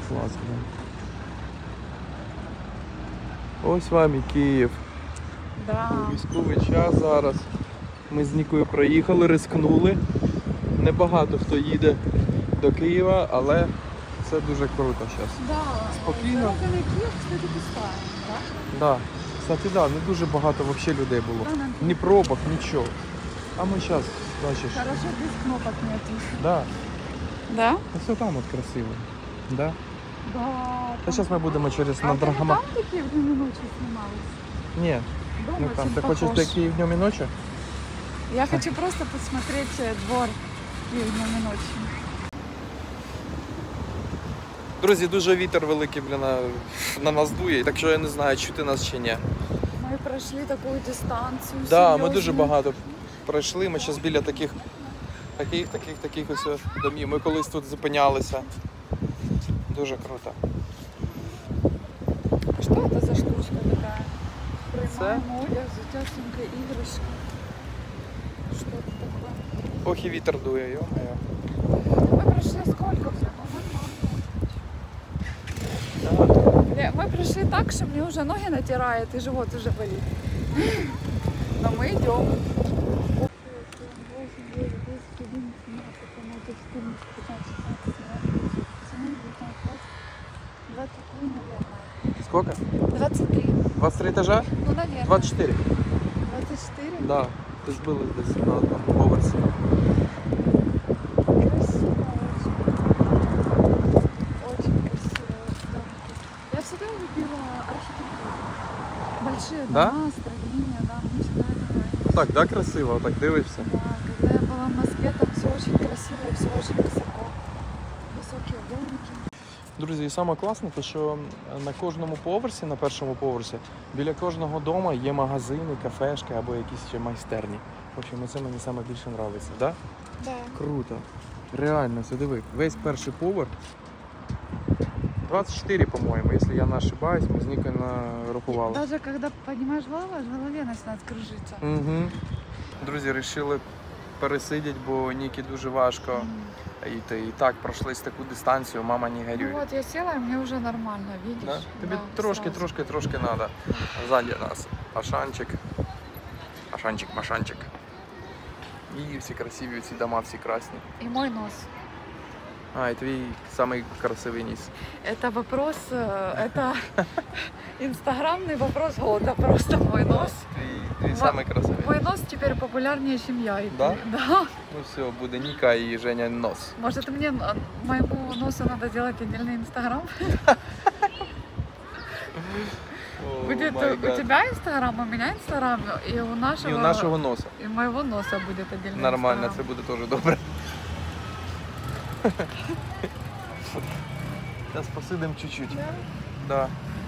Клас, блин. Ось вам і Київ. Да. Військовий час зараз. Ми з Нікою проїхали, рискнули. Небагато хто їде до Києва, але це дуже круто зараз. Да. Спокійно. Дорога на Київ, кстати, пустая, да? Да. Кстати, да, не дуже багато взагалі людей було. Да, нам Ні пробок, нічого. А ми зараз, бачиш, хорошо, без кнопок нету. да. Да? Все там от красиво. Да. Да. Та зараз ми будемо через А на вы не Драгоман. там такие в днем и ночью снимались? Ні, Дома не там. очень Ти хочеш похож. до Київ днем і ночі? Я хочу просто посмотреть двор Киев днем и ночью. Друзі, дуже вітер великий, на нас дує, так що я не знаю, чути нас чи ні. Мы прошли такую дистанцию. Да, ми серьезную. дуже багато пройшли. Ми зараз біля таких ось домів. Ми колись тут зупинялися. Дуже круто. А что это за штучка такая? Це? Прямая одяг, затяжненька игрушка. Что это такое? Ох і вітер дує, йо-моє. Мы прошли сколько уже? Мы пришли так, что мне уже ноги натирает и живот уже болит. Но мы идем. Сколько? 23. 23 етажа? Ну, наверное. 24. 24? Да. Ти збились десь на одному поверсі. Красиво очень. Очень красиво. Да. Я всегда любила архитектуру. Большие Да? дома, строения, да, мне всегда это нравилось. Так, да, красиво, так дивишся. Да, когда я была в Москве, там все очень красиво, все очень высоко. Высокие домики. Друзі, і саме класне, те, що на кожному поверсі, на першому поверсі, біля кожного дому є магазини, кафешки або якісь ще майстерні. В общем, це мені саме більше подобається, да? Да. Круто. Реально, це диви. Весь перший поверх. 24, по-моєму, якщо я не ошибаюсь, ми з Нікою нарахували. Даже когда поднимаешь голову, аж в голове начинает кружиться. Угу. Друзі, вирішили пересидіти, бо Нікі дуже важко. І так пройшлись таку дистанцію, мама не Ну горює. вот я села, и мне уже нормально, видишь? Да? Тобі Да, трошки сразу. треба. Ззаді нас Ашанчик. І всі красиві, ці дома, всі красні. И мой нос. А, і твій самий красивий ніс. Это вопрос, это инстаграмный вопрос года, просто мой нос. Твій самий красивий. Мой нос теперь популярнее, чем я. Да? Да. Ну все, буде Ніка і Женя нос. Может, мне моему носу надо делать отдельный инстаграм? Будет у тебя инстаграм, у меня инстаграм, и у нашего... І у нашого носа. И моего носа будет отдельный Нормально, це инстаграм. буде теж добре. Зараз посидимо чуть-чуть. Да? Да.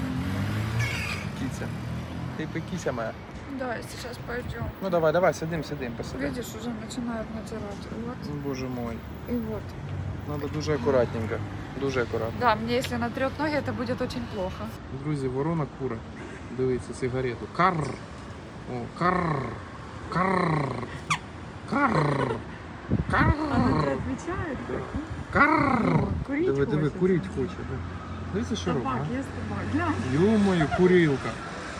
Кіця. Ти кіця моя. Да, сейчас пойдем. Ну давай, сидим, посидим. Видишь, уже начинают натирать. Вот. Ну, боже мой. И вот. Надо дуже акуратненько. Дуже акуратно. Да, мне если натрет ноги, это будет очень плохо. Друзі, ворона кура. Дивіться сигарету. Карр. О, карр. Карр. Карр. Карр. отвечает? Карр. Курить Диви, хочется. курить хоче. Дивіться, що робить. Табак, ест табак. Глянь. Йо-моє, курилка.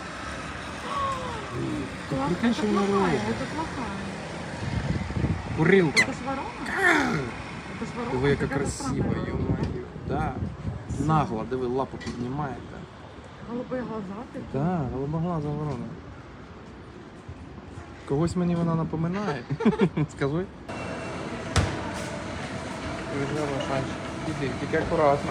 Ти прикинь, що вона робить? Это плохая. Курилка. Это ж ворона? Это ж ворона. Диви, яка Какая-то красива, странная ворона. йо-моє. Да. Нагло, диви, лапу піднімає. Голубые глаза такие. Так, голубоглаза ворона. Когось мені вона напоминає. Скажи. Іди, тільки акуратно.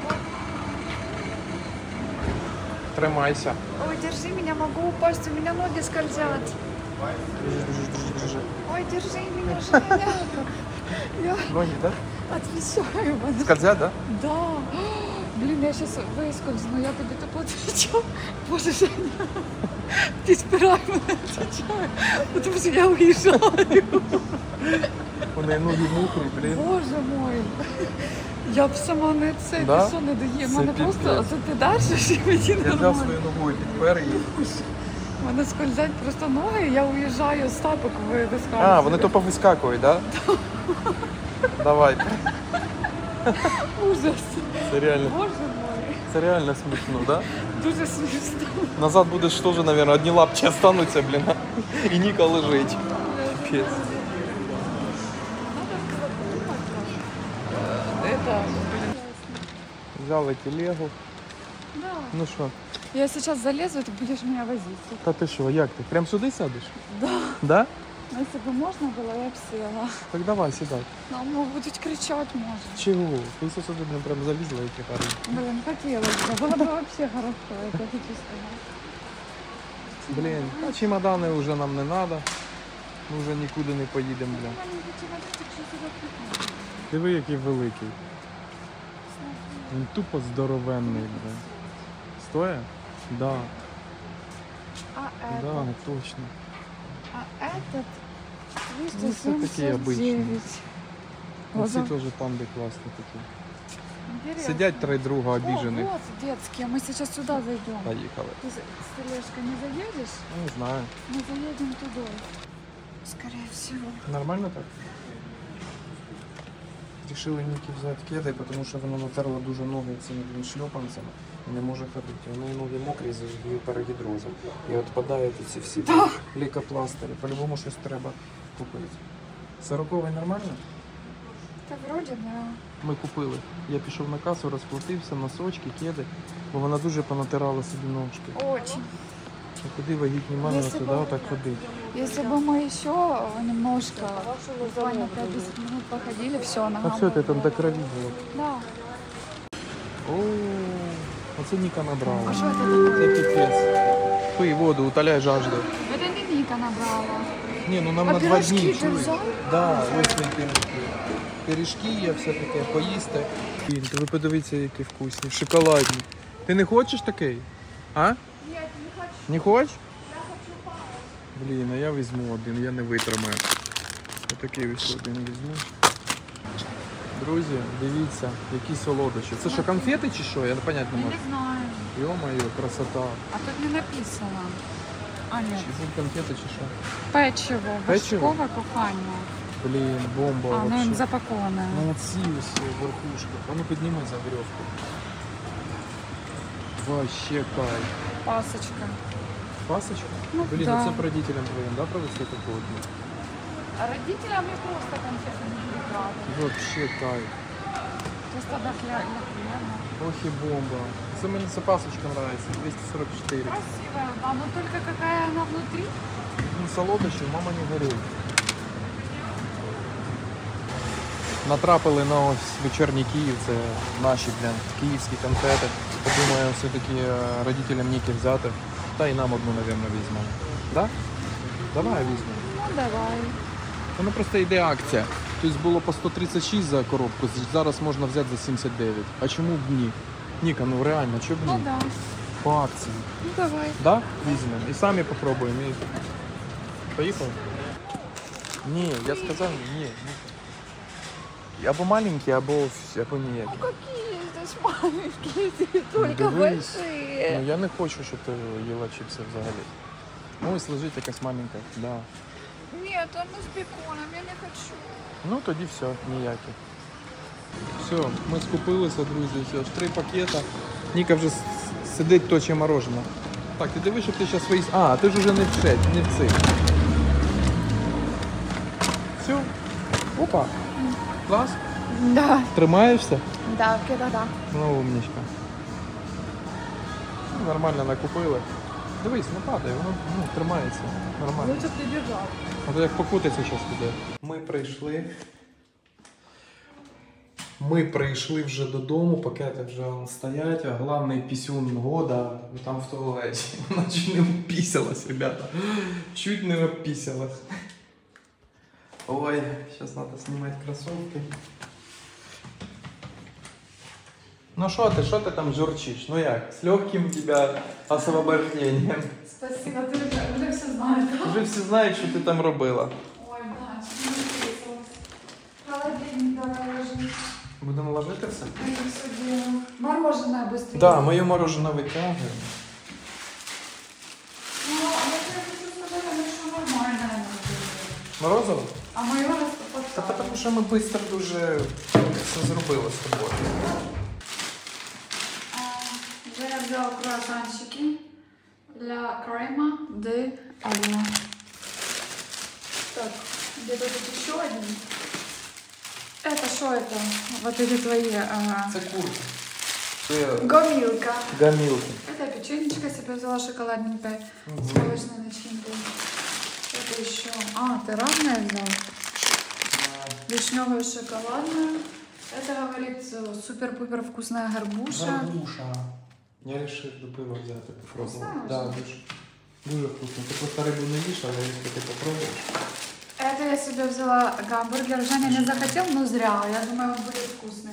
Тримайся. Ой, держи меня, могу упасть, у меня ноги скользят. Держи. Ой, держи меня, Женя. Я Ноги, так? отвечаю. Скользят, да? Да. Блин, я сейчас выскользну, я тобі так отвечаю. Боже, Женя, ти спирай мене отвечаю, потому что я уезжаю. У неї ноги мокрі, блін. Боже мой. Я б сама не це, Да? ти що не дає. Це Мене просто, піпець. це ти дальше, і мені Я взяв нормально. свою ногою підпер її. Мене скользять просто ноги, я уїжджаю з тапок вискакую. А, вони то повискакують, так? Да? Давай. Ужас. Це реально, Боже мой. це реально смішно, да? Дуже смішно. Назад будеш теж, мабуть, одні лапки остануться, блін, і Ніка лежить. Піпець. Это... Взяли телегу. Да. Ну що, Я сейчас залезу, ты будешь меня возить. та ти що, як ти? Прям сюди сядеш? Да. Да? Ну, если бы можно было, я бы села. Так давай, сідай. Но будут кричать, может. Чого? Ти сюди, блін, прям залізла і тихо. Блин, хотелось бы. Было бы вообще хорошо, это хочу сказать. Блін, а чемодани вже нам не треба. Ми вже нікуди не поїдемо, блін. Диви, який великий. Він тупо здоровенний, блін. Стоя? Да, А да, этот? точно. А этот? Ну, це такі обичні. 279. Оці Глаза. теж панди класні такі. Интересно. Сидять три друга обіжених. О, вот детские. Мы сейчас сюда зайдем. Поїхали. Ты с тележкой не заедешь? Ну, не знаю. Мы заедем туда. Скорее всего. Нормально так? Рішили Ніки взяти кеди, тому що вона натерла дуже ноги цими шльопанцями і не може ходити. У неї ноги мокрі з гіпергідрозом. І відпадають ці всі лікопластирі. По-любому щось треба купити. 40-й нормально? Да вроде, да. Ми купили. Я пішов на касу, розплатився, носочки, кеди, бо вона дуже понатирала собі ножки. Очень. А куди вагітні мами Если туди бы- отак ходить? Если бы мы еще немножко, буквально 5-10 минут походили, все, А нога. все, ти там до крові було. Да. О, оце Ніка набрала. А что это такое? Це піпець. Пий воду, утоляй жажду. Это не Ника набрала. Ні, ну нам А на 2 пирожки дні ти чуєш? взяв? Да, ось твої пиріжки. Пиріжки є, все таке, поїсти. Блін, ви подивіться, які вкусні, шоколадні. Ти не хочеш такий? А? Нет, не хочу. Не хочеш? Блін, а я візьму один, я не витримаю. Отакий ось один візьму. Друзі, дивіться, які солодощі. Це що, конфети чи що? Я не понять не Я можу. не знаю. Йо-моє, красота. А тут не написано. А, нет. Чи це конфети чи що? Печиво. Печиво? Вершкове кохання. Блін, бомба А, ну вообще. він запаковане. Ну ці ось верхушки. А ну підніми за веревку. Вообще кайф. Пасочка. Пасочка? Ну, Блін, да. це б родителям твоїм, да, провести таку от? А родителям я просто конфеты не буду брать. Вообще кайф. Просто до хлеба. Ох і бомба. Це мені ця пасочка нравится, 244. Красивая, да, но только какая она внутри. Ну, солодощі, мама не горюй. Натрапили на ось вечірній Київ, це наші, блін, київські конфети. Подумаю, все-таки родителям Ніки взяти. Та й нам одну, напевно, візьмемо. Да? Давай візьмемо. Ну давай. Воно просто йде акція. Тобто було по 136 за коробку, зараз можна взяти за 79. А чому б ні? Ніка, ну реально, чому б Ну ні? да. По акції. Ну давай. Да? Візьмемо. І самі попробуємо. І... Поїхали? Ні, я сказав ні. Або маленькі, або ніякі. Ну какие здесь маленькие, здесь только Дивись. большие. Ну я не хочу, щоб ти їла чіпси взагалі. Ось лежить якась маленька. Да. Нет, он с беконом, я не хочу. Ну тоді все, ніякі. Все, ми скупилися, друзі, все, ж 3 пакета. Ніка вже сидить, точить мороженое. Так, ти дивись, щоб ти зараз свої... А, ти ж вже не в цих. Все. Опа. Клас. Да. Тримаєшся? Да, да. Ну, умничка. Ну, нормально накупили. Дивись, не падає, воно тримається. Нормально. Лучше б ти держав. А то як покутиться зараз піде. Ми прийшли вже додому, пакети вже стоять, а головний пісюн года там в туалеті. Вона чуть не впісялась, ребята. Чуть не впісялась. Ой, зараз треба знімати кросівки. Ну що ти там журчиш? Ну як? З легким тебе освобождением. Спасибо, ти вже все знаєш. Вже всі знають, що ти там робила. Ой, да, что не вписалась. Холодильник давай ложись. Будемо ложити все? Это все дело. Мороженое быстрее. Да, моє мороженое витягуємо. Ну, я тебе хочу сказать, оно что нормальное. Морозиво? А мое под Та тому що ми швидко дуже все зробили з тобою. Я взяла круассанчики для крема де Алина. Так, где-то тут еще один. Это что это? Вот эти твои... Це курка. Це Гомилка. гамілки. Это печенечка себе взяла шоколадненькая с молочной начинкой. Это еще... ты разное взял? Вишневую шоколадную. Это, говорит, супер-пупер вкусная горбуша. Горбуша. Я вирішив до пива взяти, попробувати. Вкусно Да, вже? дуже вкусно. Ти просто рибу не їш, але якщо ти попробуєш. Это я себе взяла гамбургер. Женя не захотел, но зря. Я думаю, он будет вкусный.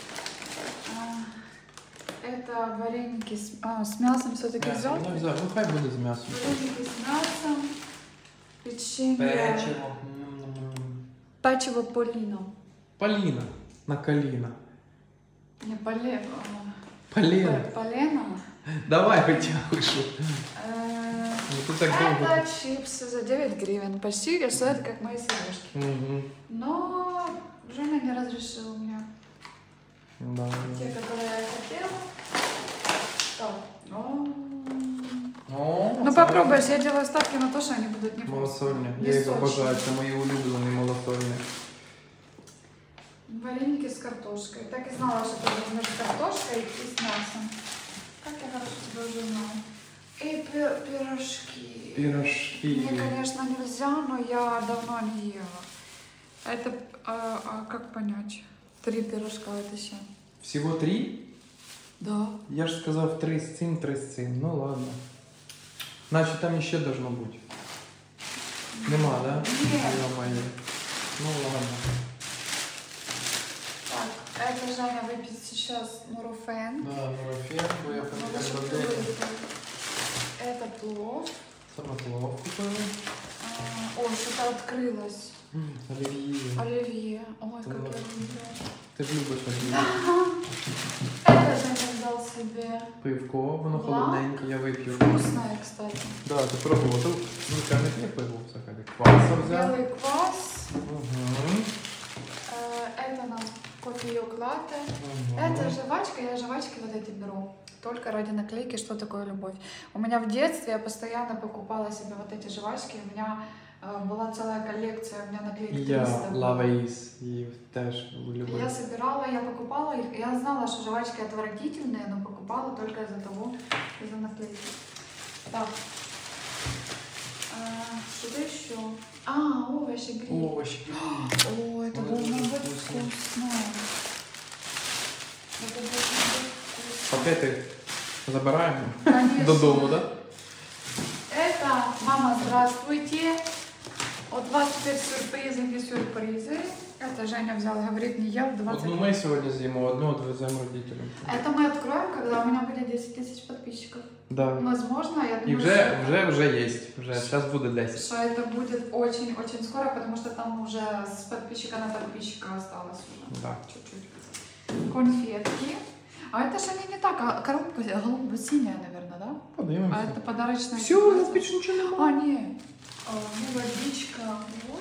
Это вареники с мясом все-таки взял. Ну, взяв. Ну, хай буде з м'ясом. Вареники с мясом. Печенье. Печиво. Печиво Полино. Поліна. На коліна. Не Полено. Поліна. Полено. Давай, витягуй, що. Ну, ти так довго. Это чипсы за 9 гривен. Почти стоят как мои сережки. Угу. Но Женя не разрешил мне Да. те, которые я хотела. Так. О, Ну попробуешь, я делаю ставки на то, что они будут не малосольні. Не Я їх сочні. обожаю, це мої улюблені малосольні. Вареники с картошкой. Так и знала, что ты возьмешь с картошкой и с мясом. Как я хорошо тебя уже знала. И пирожки. Пирожки. Мне, конечно, нельзя, но я давно не ела. Это, как понять? 3 пирожка это еще. Всего 3? Да. Я ж сказав 3 з цим, 3 з цим. Ну ладно. Значить там ще должно бути. Нема, да? Нет. Ё-моё. Ну ладно. Так, это Женя выпьет сейчас нурофен. Да, нурофен, бо я Надо, пам'ятаю чтоб ты додому. выпил. Это плов. Самоплов купили. Ой, что-то открылось. Олів'є. Оливье. Ой, как Вот. я люблю. Ти ж любиш олів'є. Это Женя взял себе. Пивко, воно Да. холодненьке, я вип'ю. Вкусное, кстати. Да, ти пробував. Тут Ніка не п'є пиво взагалі. Кваса взяв. Белый квас. Угу. Это нам кофеек латте. Угу. Это жвачка, я жвачки вот эти беру. Только ради наклейки, что такое любовь. У меня в детстве я постоянно покупала себе вот эти жвачки. У меня была целая коллекция, у меня наклеек 300 Я было. Лаваїс і теж люблю. Я собирала, я покупала их. Я знала, что жвачки отвратительные, но покупала только из-за того, из-за наклейки. Так. Что-то еще. Овощи гриль. Овощи. О, это Ой, должно это быть вкусно. вкусно. Это должно быть вкусно. Пакети забираємо Конечно. додому, да? Это, мама, здравствуйте. От вас теперь сюрпризы, не сюрпризы. Это Женя взял, говорит, не ел 20. Одну ми сьогодні з'їмо, одну відвеземо родителям. Это мы откроем, когда у меня будет 10 тысяч подписчиков. Да. Возможно, я І думаю, вже є. Вже зараз буде 10. что это будет очень-очень скоро, потому что там уже с подписчика на подписчика осталось уже. Да. Чуть-чуть. Конфетки. А это же они не так, а коробка голубо-синяя, наверное, да? А Подивимося. это подарочная. Все, у нас більше нічого немає. нет. Ну, водичка. Вот.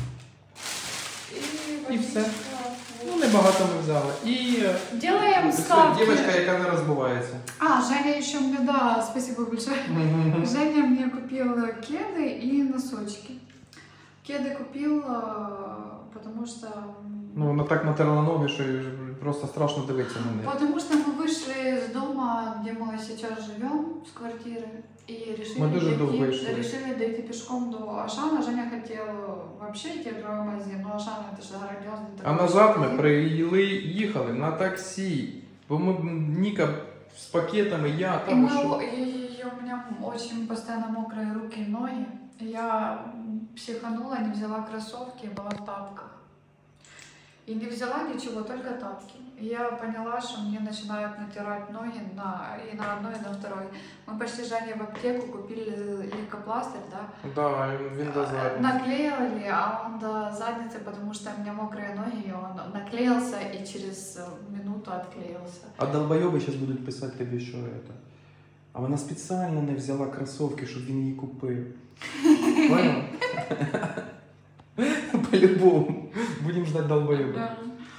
И водичка. все. Вот. Ну, небагато ми взяли. І Делаем ставки. дівчинка, яка не розбувається. Женя еще мне, да, спасибо большое. Женя мне купил кеды и носочки. Кеды купил, потому что... Ну, вона так натерла ноги, що їй просто страшно дивитися на неї. Потому что мы вышли из дома, где мы сейчас живем, с квартиры, и Мы дуже довго йшли. решили дойти пешком до Ашана. Женя хотел вообще идти в другой магазин, но Ашан это же грандиозный А такой назад ми магазин. їхали на таксі. Бо ми Ніка з пакетами, я И там мы, що. и у меня очень постоянно мокрые руки и ноги. И я психанула, не взяла кроссовки, была в тапках. И не взяла ничего, только тапки. И я поняла, что мне начинают натирать ноги и на одной, и на второй. Мы пошли с Женей в аптеку, купили лейкопластырь, да? Да, він до задниці. Наклеивали, а он до задницы, потому что у меня мокрые ноги, и он наклеился и через минуту отклеился. А долбойоби зараз будуть писати тобі, що це. А вона спеціально не взяла кросівки, щоб він її купив. Понял? По-любому. Будем ждать долбоеба. Да.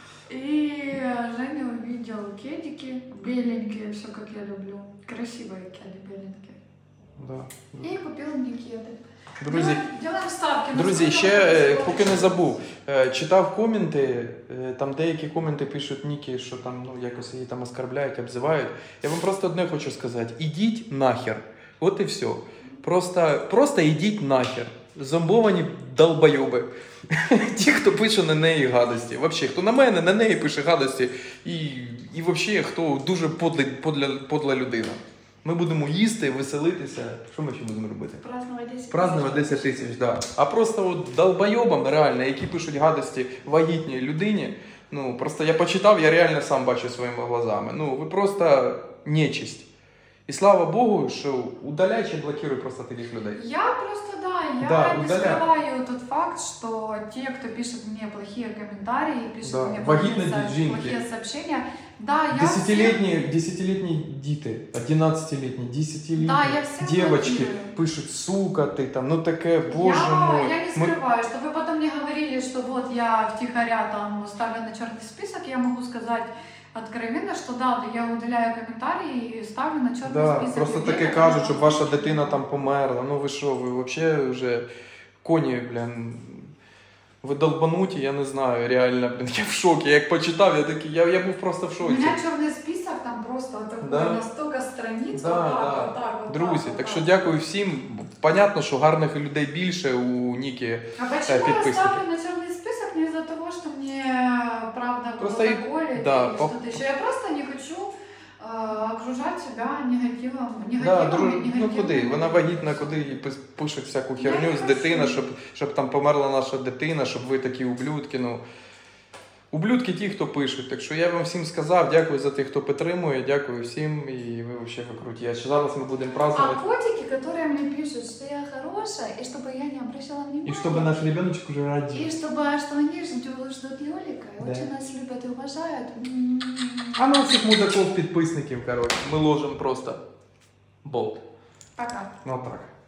И Женя увидел кедики беленькие, все как я люблю. Красивые кеды беленькие. Да. И купил мне кеды. Друзі, Делаем ставки. друзі, ще поки не забув, читав коменти, там деякі коменти пишуть Нікі, що там ну якось її там оскорбляють, обзивають. Я вам просто одне хочу сказати: ідіть нахер. От і все. Просто ідіть нахер. Зомбовані долбойоби. Ті, хто пише на неї гадості. Взагалі, хто на мене, на неї пише гадості. І взагалі, хто дуже подла людина. Ми будемо їсти, веселитися. Що ми ще будемо робити? Празднувати 10 тисяч, да. А просто от долбойобам, реально, які пишуть гадості вагітній людині, ну, просто я почитав, я реально сам бачу своїми глазами. Ну, ви просто нечисть. І слава Богу, що удаляй чи блокируй просто таких людей. Я просто, не скрываю тот факт, что те, кто пишет мне плохие комментарии, пишет мне плохие сообщения, да, я Десятилетні діти, 11-літні, 10-літні девочки пишуть, сука, ти там, ну таке, боже мой. Я не скрываю, что вы потом не говорили, что вот я втихаря там ставлю на черный список, я могу сказать откровенно, что да, я удаляю комментарии и ставлю на черный список. Просто таке кажуть, щоб ваша дитина там померла. Ну ви що, ви взагалі вже коні, блін, ви долбануті, я не знаю, реально, блін, я в шокі. Як почитав, я такий, я був просто в шоці. У меня черный список, там просто такой, на столько страниц, вот Друзі, так що дякую всім. Понятно, що гарних людей більше у Нікі підписників. А почему я ставлю на черный список? Не из-за того, что мне правда просто колят или что-то еще. Я просто не хочу окружать себя негативом. Ну куди? Вона вагітна, куди їй пишуть всяку херню з дитини, щоб там померла наша дитина, щоб ви такі ублюдки. Ну, ублюдки ті, хто пишуть. Так що я вам всім сказав, дякую за тих, хто підтримує, дякую всім, і ви взагалі круті. А зараз ми будемо праздновать. А котики, которые мне пишут, что я хорошая, и чтобы я не обращала внимания. И чтобы наш ребеночек уже родил. И чтобы, что они ждут Лёлика, очень нас любят и уважают. А на всіх мудаков, підписників, короче, ми ложимо просто болт. Пока. Ну так.